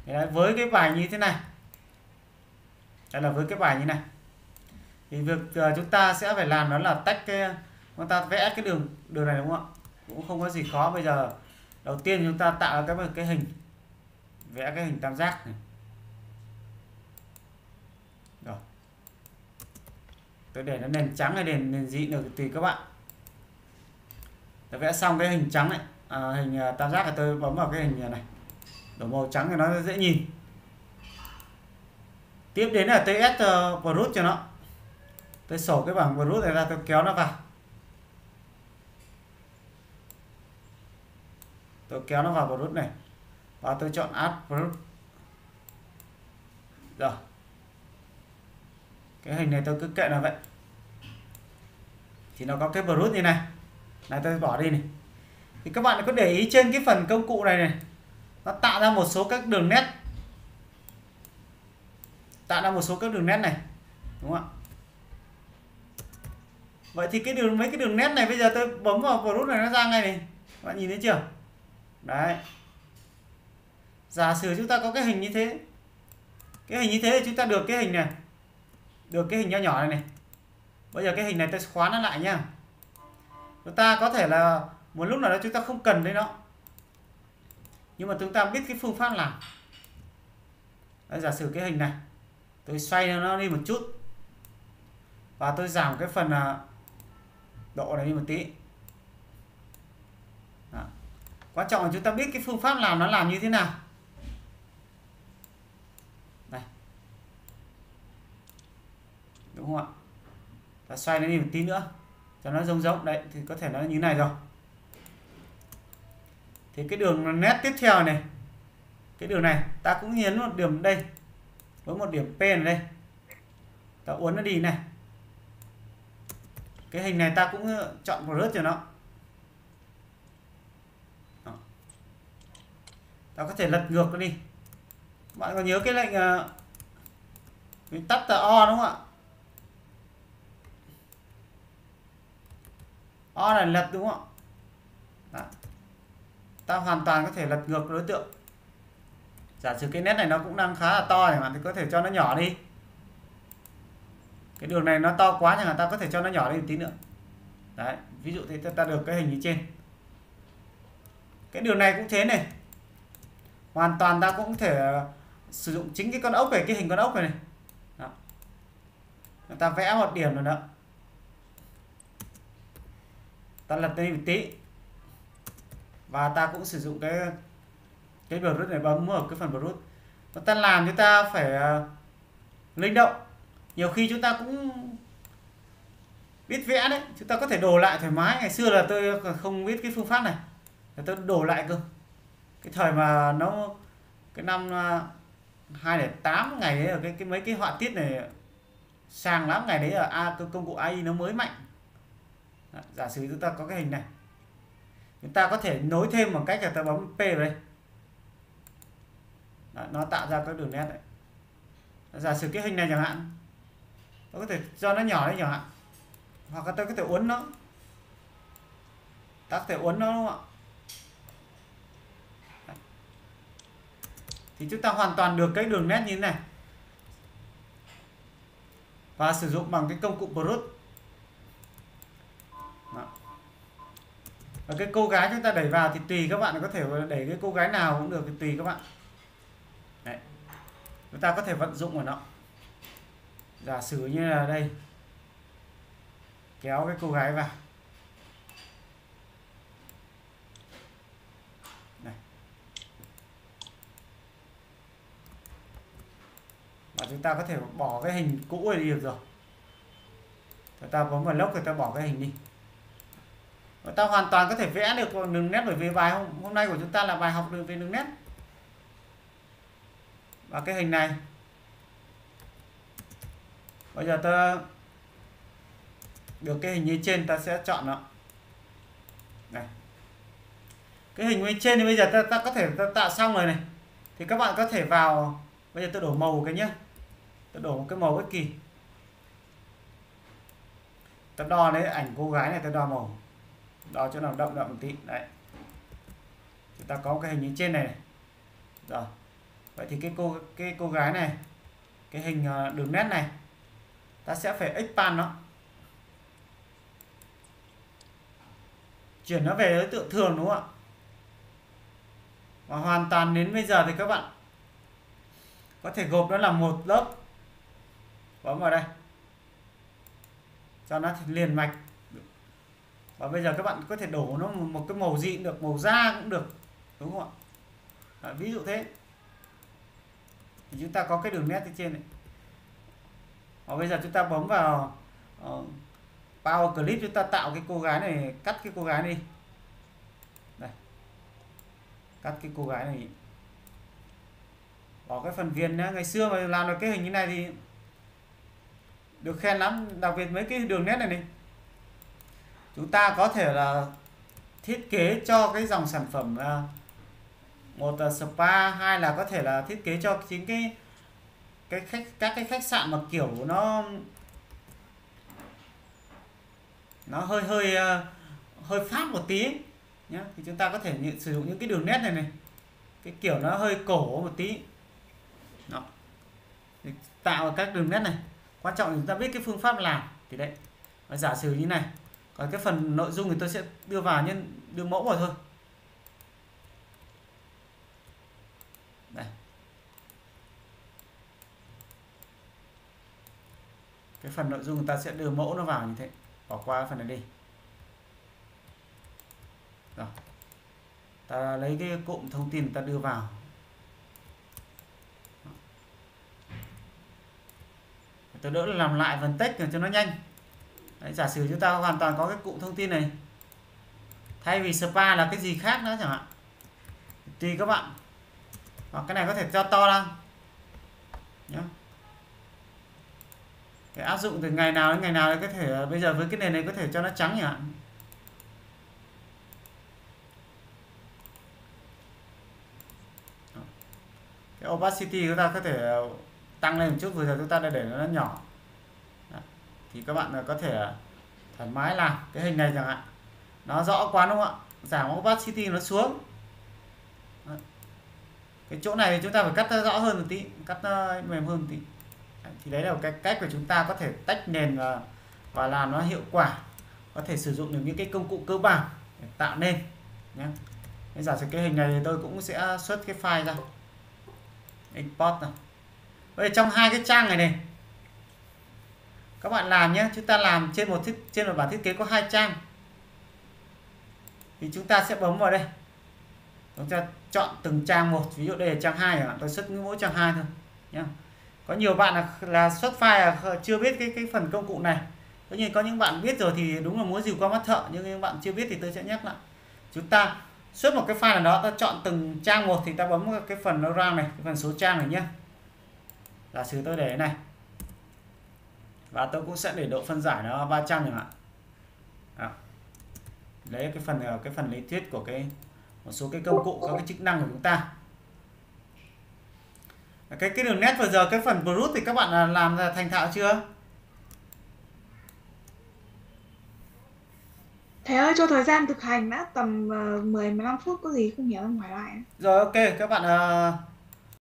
Đấy, với cái bài như thế này, đây là với cái bài như này thì việc chúng ta sẽ phải làm đó là tách cái, chúng ta vẽ cái đường này đúng không ạ, cũng không có gì khó. Bây giờ đầu tiên chúng ta tạo ra cái hình, vẽ cái hình tam giác này. Rồi, tôi để nó nền trắng hay nền gì được tùy các bạn. Tôi vẽ xong cái hình trắng này, hình tam giác, thì tôi bấm vào cái hình này, đổ màu trắng thì nó dễ nhìn. Tiếp đến là tôi add brush cho nó, tôi sổ cái bảng brush này ra, tôi kéo nó vào, tôi kéo nó vào brush này và tôi chọn add brush. Rồi, cái hình này tôi cứ kệ nó vậy, thì nó có cái brush như này này, tôi bỏ đi này. Thì các bạn có để ý trên cái phần công cụ này này, nó tạo ra một số các đường nét, tạo ra một số các đường nét này, đúng không ạ? Vậy thì mấy cái đường nét này bây giờ tôi bấm vào brush này nó ra ngay này, các bạn nhìn thấy chưa? Đấy, giả sử chúng ta có cái hình như thế, cái hình như thế thì chúng ta được cái hình này, được cái hình nho nhỏ này này. Bây giờ cái hình này tôi khóa nó lại nhá. Chúng ta có thể là một lúc nào đó chúng ta không cần đến nó, nhưng mà chúng ta biết cái phương pháp làm. Đấy, giả sử cái hình này tôi xoay nó đi một chút và tôi giảm cái phần độ này đi một tí. Đó. Quan trọng là chúng ta biết cái phương pháp làm nó làm như thế nào. Đây, đúng không ạ? Ta xoay nó đi một tí nữa cho nó rông đấy, thì có thể nó như này rồi. Thì cái đường nét tiếp theo này, cái đường này ta cũng nhấn một điểm đây với một điểm P ở đây, ta uốn nó đi này. Cái hình này ta cũng chọn brush cho nó. Đó. Ta có thể lật ngược nó đi. Bạn có nhớ cái lệnh mình tắt là O đúng không ạ? O là lật đúng không ạ? Đó. Ta hoàn toàn có thể lật ngược đối tượng. Giả sử cái nét này nó cũng đang khá là to, chẳng hạn thì có thể cho nó nhỏ đi. Cái đường này nó to quá, chẳng hạn ta có thể cho nó nhỏ đi một tí nữa. Đấy, ví dụ thế ta được cái hình như trên. Cái đường này cũng thế này. Hoàn toàn ta cũng thể sử dụng chính cái con ốc này, cái hình con ốc này này. Đó. Ta vẽ một điểm rồi đó. Ta lật đi một tí. Và ta cũng sử dụng cái brush này, bấm ở cái phần brush. Và ta làm chúng ta phải linh động. Nhiều khi chúng ta cũng biết vẽ đấy, chúng ta có thể đồ lại thoải mái. Ngày xưa là tôi không biết cái phương pháp này, là tôi đồ lại cơ. Cái thời mà nó cái năm 2008, ngày đấy là mấy cái họa tiết này sang lắm, ngày đấy là công cụ AI nó mới mạnh. Đó, giả sử chúng ta có cái hình này, chúng ta có thể nối thêm bằng cách là ta bấm P vào đây. Đó, nó tạo ra các đường nét đấy. Giả sử cái hình này chẳng hạn, tôi có thể cho nó nhỏ đấy chẳng hạn, hoặc là tôi có thể uốn nó, ta có thể uốn nó đúng không ạ? Thì chúng ta hoàn toàn được cái đường nét như thế này và sử dụng bằng cái công cụ brush. Đó. Và cái cô gái chúng ta đẩy vào thì tùy các bạn có thể đẩy cái cô gái nào cũng được, thì tùy các bạn. Đấy. Chúng ta có thể vận dụng vào nó. Giả sử như là đây, kéo cái cô gái vào. Này. Và chúng ta có thể bỏ cái hình cũ này đi được rồi. Chúng ta bấm vào lock rồi ta bỏ cái hình đi. Và ta hoàn toàn có thể vẽ được đường nét, bởi vì bài hôm nay của chúng ta là bài học về đường nét. Và cái hình này, bây giờ ta được cái hình như trên, ta sẽ chọn nó. Này. Cái hình như trên thì bây giờ ta có thể tạo xong rồi này. Thì các bạn có thể vào, bây giờ tôi đổ màu cái nhé. Tôi đổ một cái màu bất kỳ. Ta đo lấy ảnh cô gái này, ta đo màu. Đo chỗ nào đậm một tí. Đấy. Chúng ta có cái hình như trên này, này. Rồi. Vậy thì cái cô gái này, cái hình đường nét này ta sẽ phải expand nó, chuyển nó về đối tượng thường, đúng không ạ? Và hoàn toàn đến bây giờ thì các bạn có thể gộp nó làm một lớp, bấm vào đây cho nó liền mạch. Và bây giờ các bạn có thể đổ nó một cái màu dị được, màu da cũng được, đúng không ạ? Ví dụ thế thì chúng ta có cái đường nét ở trên này. Và bây giờ chúng ta bấm vào Power Clip, chúng ta tạo cái cô gái này, cắt cái cô gái đi đây, cắt cái cô gái này, bỏ cái phần viền nhá. Ngày xưa mà làm được cái hình như này thì được khen lắm, đặc biệt mấy cái đường nét này này. Chúng ta có thể là thiết kế cho cái dòng sản phẩm, một là spa, hai là có thể là thiết kế cho chính các cái khách sạn mà kiểu nó hơi Pháp một tí nhé, thì chúng ta có thể sử dụng những cái đường nét này này, cái kiểu nó hơi cổ một tí đó, để tạo các đường nét này. Quan trọng là chúng ta biết cái phương pháp làm thì đấy. Và giả sử như này, còn cái phần nội dung thì tôi sẽ đưa vào, nhưng đưa mẫu vào thôi. Đây, cái phần nội dung người ta sẽ đưa mẫu nó vào như thế, bỏ qua cái phần này đi. Rồi, ta lấy cái cụm thông tin ta đưa vào. Tôi đỡ làm lại phần text cho nó nhanh. Đấy, giả sử chúng ta hoàn toàn có cái cụm thông tin này, thay vì spa là cái gì khác nữa chẳng hạn, tùy các bạn. Hoặc cái này có thể cho to ra nhé. Cái áp dụng từ ngày nào đến ngày nào, có thể bây giờ với cái nền này có thể cho nó trắng chẳng hạn. Cái opacity chúng ta có thể tăng lên một chút, vừa giờ chúng ta đã để nó nhỏ. Đó. Thì các bạn có thể thoải mái làm cái hình này chẳng hạn, nó rõ quá đúng không ạ, giảm opacity nó xuống. Đó. Cái chỗ này chúng ta phải cắt rõ hơn một tí, cắt mềm hơn một tí. Thì đấy là cái cách của chúng ta có thể tách nền và làm nó hiệu quả, có thể sử dụng được những cái công cụ cơ bản để tạo nên nhé. Giả sử cái hình này thì tôi cũng sẽ xuất cái file ra, import ra. Bây giờ trong hai cái trang này này các bạn làm nhé, chúng ta làm trên một bản thiết kế có 2 trang thì chúng ta sẽ bấm vào đây, chúng ta chọn từng trang một. Ví dụ đây là trang 2, tôi xuất mỗi trang 2 thôi nhé. Có nhiều bạn là xuất file là chưa biết cái phần công cụ này. Tất nhiên có những bạn biết rồi thì đúng là muốn dìu qua mắt thợ, nhưng những bạn chưa biết thì tôi sẽ nhắc lại. Chúng ta xuất một cái file nào đó, ta chọn từng trang một thì ta bấm cái phần nó round này, cái phần số trang này nhé. Giả sử tôi để này, và tôi cũng sẽ để độ phân giải nó 300 chẳng hạn. Đó. Đấy cái phần lý thuyết của một số cái công cụ, các cái chức năng của chúng ta. Cái đường nét vừa giờ, cái phần brush thì các bạn làm thành thạo chưa? Thầy ơi, cho thời gian thực hành đã tầm 10-15 phút, có gì không hiểu em hỏi lại. Rồi, ok, các bạn